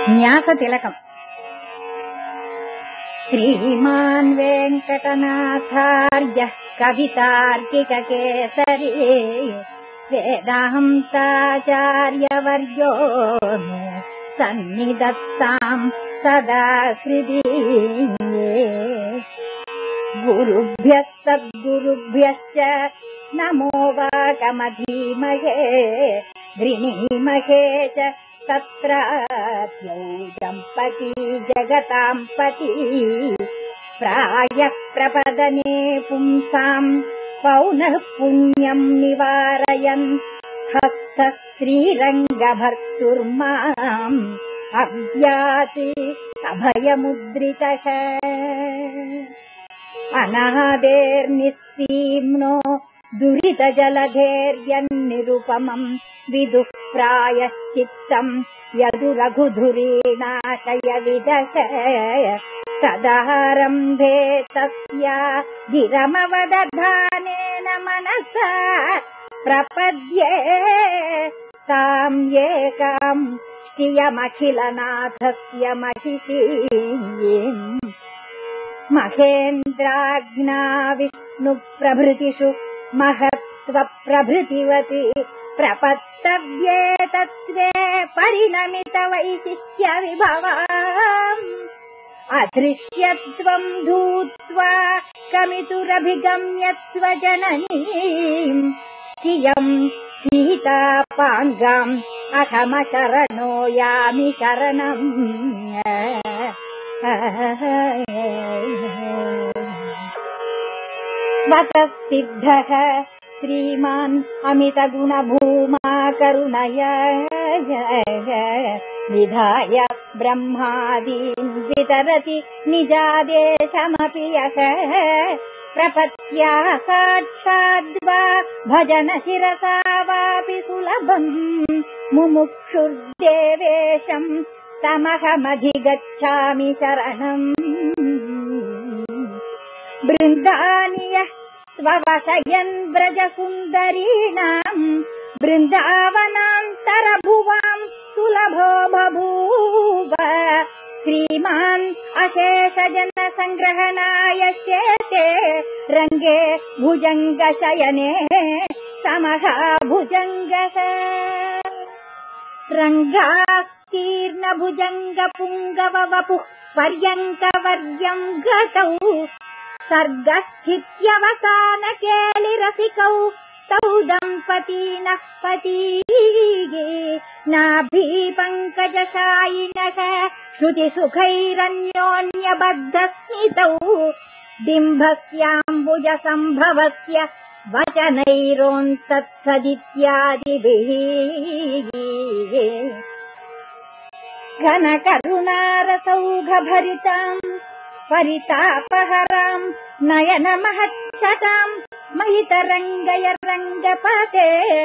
न्यासतिलकम्। श्रीमान् वेङ्कटनाथार्यः कवितार्किककेसरी वेदान्ताचार्यवर्यो मे सन्निधत्ताम् सदा हृदि। गुरुभ्यः सद्गुरुभ्यश्च नमो वाकमधीमहे गृणीमहे च तत्राद्यौदम्पती जगताम् पति। प्रायः प्रपदने पुंसाम् पौनः पुण्यम् निवारयन् हस्तः श्रीरङ्गभर्तुर्माम् अव्याति अभयमुद्रितः। अनादेर्निस्सीम्नो दुरितजलधैर्यन्निरुपमम् विदुः प्रायश्चित्तम् यदुरघुधुरीणाशयविदः। तदारम्भे तस्या गिरमवदधानेन मनसा प्रपद्ये ताम् एकाम् श्रियमखिलनाथस्य महिषीम्। महेन्द्राज्ञा विष्णुप्रभृतिषु महत्त्वप्रभृतिवति प्रपत्तव्ये तत्त्वे परिणमितवैशिष्ट्यविभवाम्। अदृश्यत्वम् धूत्वा कमितुरभिगम्यत्व जननीम् श्रियम् शीतापाङ्गाम् अहमशरणो यामि शरणम्। वतः सिद्धः श्रीमान् अमितगुणभूमा करुणया विधाय ब्रह्मादीन् वितरति निजादेशमपि यः। प्रपत्याः साक्षाद्वा भजन शिरसा वापि सुलभम् मुमुक्षुर्देवेशम् तमहमधिगच्छामि शरणम्। बृन्दानि यः स्ववशयन् व्रजसुन्दरीणाम् बृन्दावनान्तरभुवाम् सुलभो बभूव। श्रीमान् अशेषजनसङ्ग्रहणाय शेते रङ्गे भुजङ्गशयने समः भुजङ्गः। रङ्गास्तीर्णभुजङ्गपुङ्गववपुः पर्यङ्कवर्यम् गतौ सर्गस्थित्यवसानकेलिरसिकौ तौ दम्पतीनः पतीः। नाभीपङ्कजशायिनः श्रुतिसुखैरन्योन्यबद्धस्मितौ डिम्भस्याम्बुजसम्भवस्य वचनैरोन्तत्सदित्यादिभिः। घनकरुणारसौघभरिताम् परितापहराम् नयनमहच्छटाम् महितरङ्गय रङ्गपते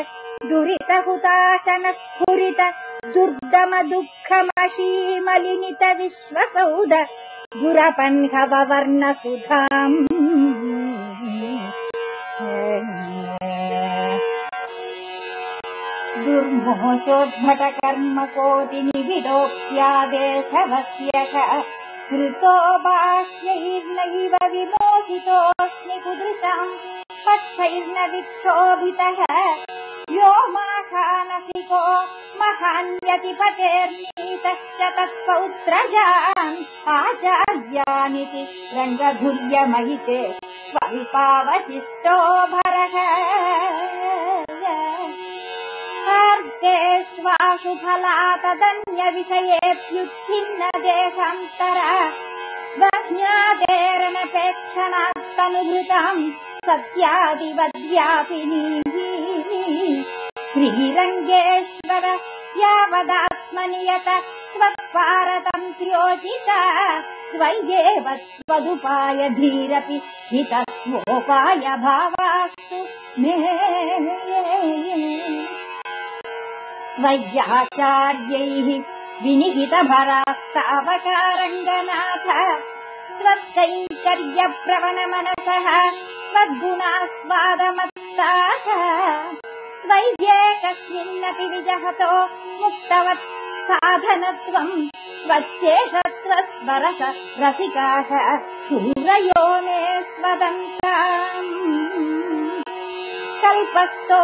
दुरितहुताशनस्फुरित दुर्दम दुःखमशीमलिनित विश्वसौध दुरपन्हववर्णसुधाम्। दुर्मोचोद्भटकर्मकोटिनिबिडोऽप्यादेशवश्यः कृतो बाह्यैर्नैव विमोहितोऽस्मि कुदृशाम् पक्षैर्न विक्षोभितः। व्योमाखानसिको महान्यतिपतेर्नीतश्च तत्पौत्रजान् आचार्यानिति रङ्गधुर्यमहिते स्वल्पावशिष्टो भरः। स्वासु फलातदन्यविषयेऽप्युच्छिन्न देशान्तर वज्ञातेरनपेक्षणात्तनुभृताम् सत्यादिवद्व्यापिनीः। श्रीरङ्गेश्वर यावदात्मनियत स्वत्पारतन्त्र्योचित त्वय्येव त्वदुपाय धीरपि हितस्वोपाय भावास्तु मे। त्वय्याचार्यैः विनिहितभरास्तावकारङ्गनाथ त्वत्कैङ्कर्यप्रवणमनसः त्वद्गुणास्वादमत्ताः। त्वय्येकस्मिन्नपि विजहतो मुक्तवत् साधनत्वम् स्वच्छेषत्वस्वरस रसिकाः शूरयो मे स्वदन्ताम् कल्पस्थो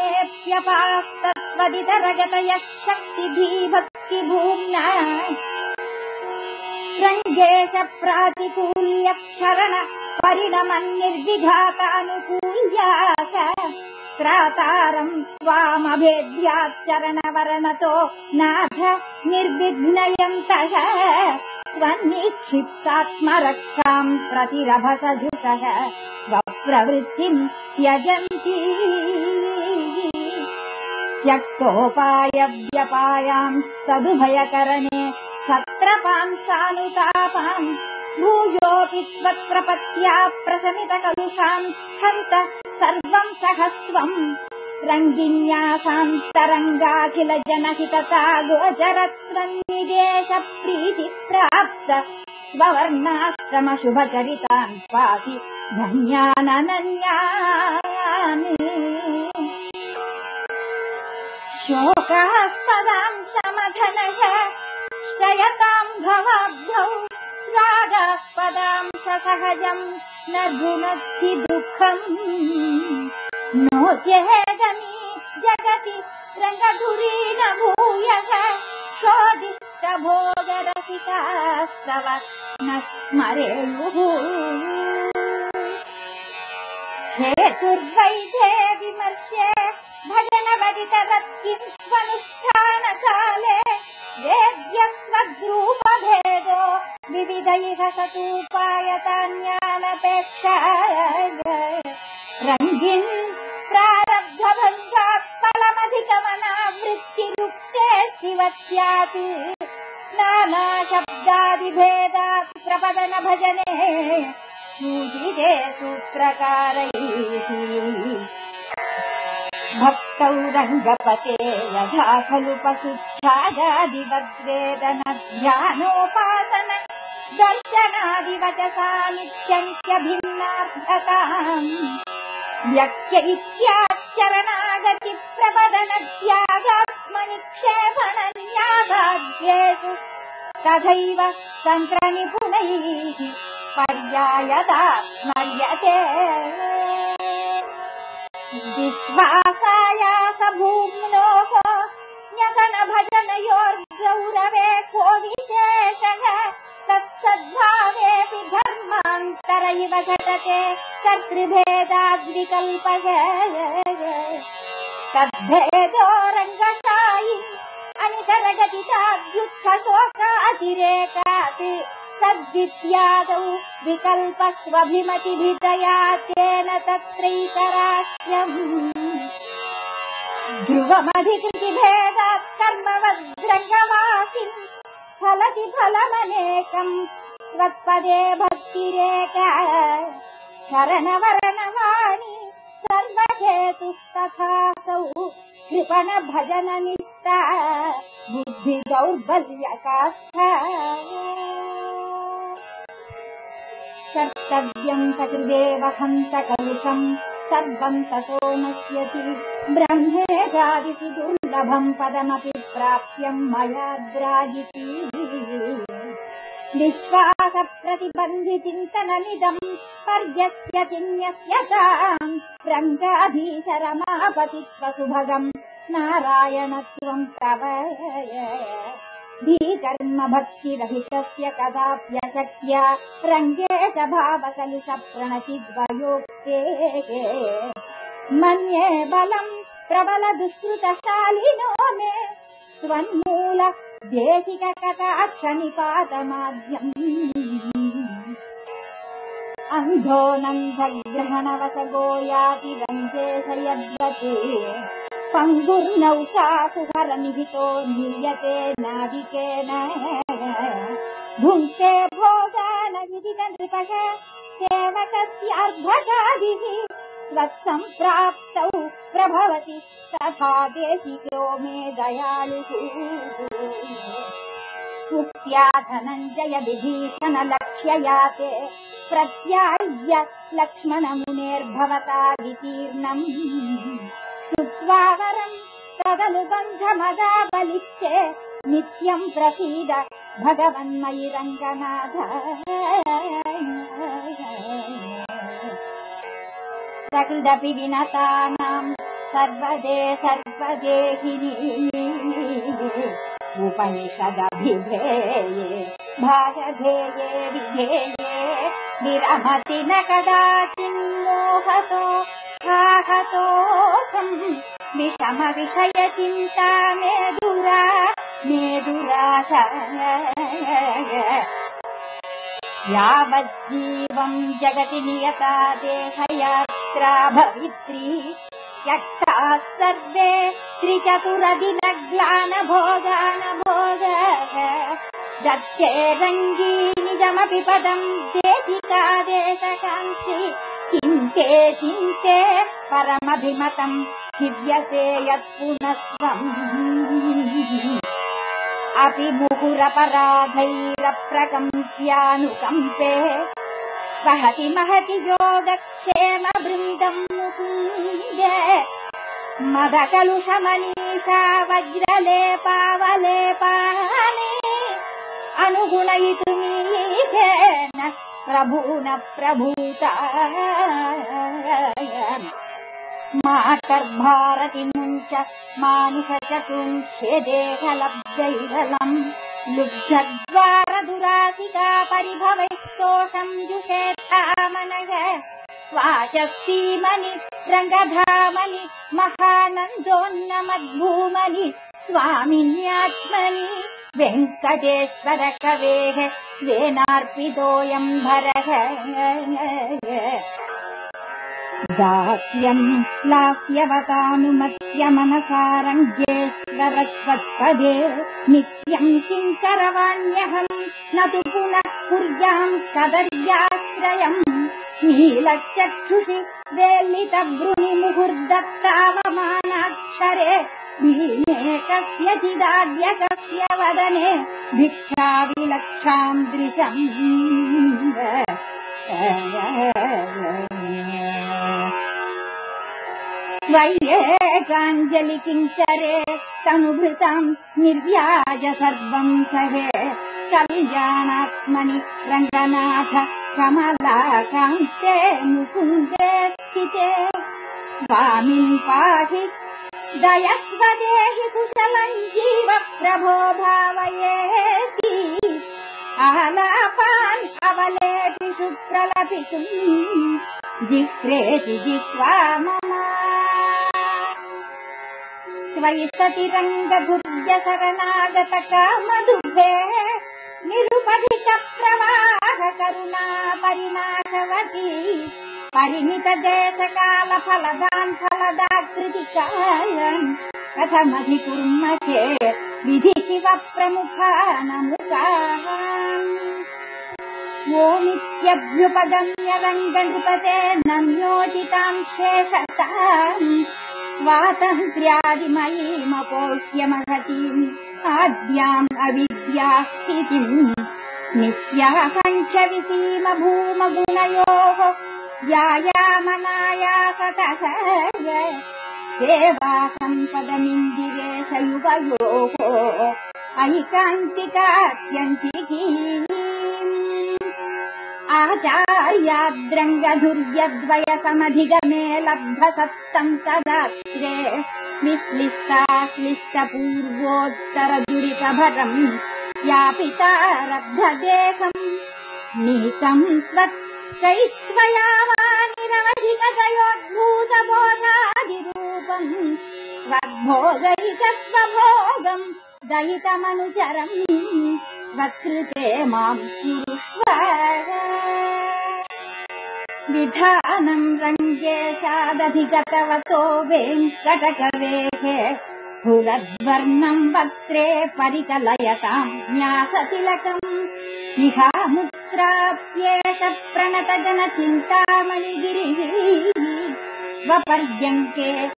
मेऽप्यपास्तत्वदितरगतयः शक्तिधीभक्तिभूम्ना रङ्गेश प्रातिकूल्यक्षरण परिणमन्निर्विघातानुकूल्याः त्रातारम् स्वामभेद्याच्चरणवरणतो नाथ निर्विघ्नयन्तः स्वनिक्षिप्तात्मरक्षाम् प्रतिरभसधुतः स्वप्रवृत्तिम् त्यजन्ति त्यक्तोपायव्यपायाम् सदुभयकरणे छत्रपाम् सानुतापाम् भूयोऽपि त्वत्प्रपत्या प्रशमितकलुषाम् हन्त सर्वम् सहस्वम् रङ्गिन्यासान्तरङ्गाखिल जनहितता गोचरत्वन्निदेश प्रीतिप्राप्त स्ववर्णाश्रमशुभचरितान् पाहि धन्याननन्यानि शोकास्पदाम् समधनः शयताम् भवाब्धौ रागास्पदाम् सहजम् न गुणद्धि दुःखम् नो चेदमी जगति रङ्गधुरी न भूयः शोदिष्टभोगरसिकास्तव न स्मरेयुः हेतुर्वैधे विमर्शे भजनवदितरत्किं स्वनुष्ठानकाले वेद्यस्वद्रूपभेदो विविधैः सतूपायतान्यानपेक्षा रङ्गिन् प्रारब्धबन्धात् फलमधिगमनावृत्तिरुक्ते शिवस्यात् नानाशब्दादिभेदात् प्रपदन भजने सूचिते सूत्रकारैः भक्तौ रङ्गपते यथा खलु पशुच्छादादिवद्वेदन ध्यानोपासन दर्शनादिवचसा नित्यन्त्यभिन्नार्थताम् व्यक्त्यैत्याचरणागति प्रपदनत्यागात्मनिक्षेपणन्यासाध्येषु तथैव तन्त्रनिपुणैः पर्यायता स्मर्यते विश्वासायास भूम्नोः न्यसन भजनयोर्गौरवे को विशेषः तत्सद्भावेऽपि धर्मान्तर इव घटते कर्तृभेदाद्विकल्पः तद्भेदो रङ्गशायी अनितरगतिताद्युत्थशोकातिरेकात् तद्विद्यादौ विकल्पस्वभिमतिभितया तेन तत्रैतराख्यम् ध्रुवमधिकृतिभेदात् कर्मवद्रङ्गवासिन् फलति फलमनेकम् त्वत्पदे भक्तिरेका शरणवरणवाणी सर्वहेतुस्तथासौ कृपण भजननिष्ठा बुद्धिदौर्बल्यकाष्ठा कर्तव्यम् सकृदेव हन्तकलुषम् सर्वम् ततो नश्यति ब्रह्मेजादिषु दुर्लभम् पदमपि प्राप्यम् मयाद्राजिति विश्वासप्रतिबन्धिचिन्तनमिदम् पर्यस्यति न्यस्यताम् रङ्गाधीशरमापतित्वसुभगम् नारायणत्वम् तव धीकर्म भक्तिरहितस्य कदाप्यशक्या रङ्गे च भावकलुषप्रणतिद्वयोक्ते मन्ये बलम् प्रबलदुष्कृतशालिनो मे स्वन्मूल देशिककटाक्षनिपातमाद्यम् अन्धोऽनन्धग्रहणवशगो याति रङ्गेश यद्वत् पङ्गुर्नौकासुहरनिहितो नीयते नादिकेन भुङ्क्ते भोगानविदितनृपः सेवकस्यार्भकादिः त्वत्सम्प्राप्तौ प्रभवति तथा देशिको मे दयालुः उक्त्या धनञ्जय विभीषण लक्ष्ययाते प्रत्याय्य लक्ष्मणमुनेर्भवता वितीर्णम् श्रुत्वा वरम् तदनुबन्धमदा बलिष्टे नित्यं प्रसीद भगवन्मयि रङ्गनाथ सकृदपि विनतानां सर्वदेहिनी उपनिषदभिधेये भागधेये विधेये विरमति न कदाचिन्मोहतो आहतोऽहं विषम विषयचिन्ता मेदुराश यावज्जीवं जगति नियता देहयात्रा भवित्री त्यक्ताः सर्वे त्रिचतुरदिनग्लानभोगानभोग दत्ते रङ्गी निजमपि पदं देशिकादेशकान्ति चिन्ते परमभिमतं हिव्यसे यत्पुनस्त्वम् अपि मुहुरपराधैरप्रकम्प्यानुकम्पे वहति महति योगक्षेम वृन्दं मुकुन्दे मदकलुषमनीषा वज्रलेपावलेपानि अनुगुणयितुमीशेन प्रभून प्रभूता मातर्भारति मुञ्च मानुषचतुंच्छेदेहलब्धैरलम् लुब्धद्वारदुरासिका परिभवैस्तोषं जुषेत्थामनः स्वाचस्तीमनि रङ्गधामनि महानन्दोन्नमद्भूमनि स्वामिन्यात्मनि वेङ्कटेश्वर कवेः स्वेनार्पितोऽयं भरः दास्यं लास्यवतानुमत्य मनसारङ्गेश्वर त्वत्पदे नित्यं किङ्करवाण्यहं न तु पुनः कुर्यां कदर्याश्रयम् नीलचक्षुषि वेल्लितभ्रुनिमुहुर्दत्तावमानाक्षरे दीने कस्यचिदाद्य कस्य वदने भिक्षाविलक्षां दृशम् त्वय्येकाञ्जलि किङ्करे तनुभृतां निर्व्याज सर्वं सहे कल्याणात्मनि रङ्गनाथ कमलाकान्ते मुकुन्दे स्थिते स्वामिन् पाहि दयस्वदेहि कुशलं जीव प्रभो भावयेति आलापान् अवलेपिषु प्रलपितुम् जिह्रेति जिह्वा मम त्वयि सति रङ्गभुर्यशरणागतकामदुभे निरुपधिक प्रवाह करुणा परिनाशवती परिमित देशकालफलदान् फलदाकृतिकान् कथमधिकुर्महे विधि शिव प्रमुखानमुखाः ओमित्यभ्युपगम्य रङ्गनृपते नम्योचितां शेषताम् स्वातन्त्र्यादिमयीमपोह्यमहतीम् आद्याम् अविद्यास्थितिम् नित्याकाङ्क्षविसीम भूमगुणयोः व्यायामनायासतः सेवा सम्पदमिन्दिरेशयुवयोः ऐकान्तिकात्यन्तिकी आचार्याद्रङ्गधुर्यद्वयसमधिगमे लब्धसत्तं तदात्रे निःश्लिष्टाश्लिष्टपूर्वोत्तरदुरितभरम् यापितारब्धदेहम् नीतं स्वच्छैस्त्वयावानिरवधिकतयोद्भूतबोधादिरूपम् स्वद्भोगैकस्वभोगम् दयितमनुचरम् वत्कृते मां कुरुष्व विधानं रङ्गेशादधिगतवतो वेङ्कटकवेः फुलद्वर्णं वक्त्रे परिकलयतां न्यासतिलकम् इहामुत्राप्येष प्रणतजनचिन्तामणिगिरिः स्वपर्यङ्के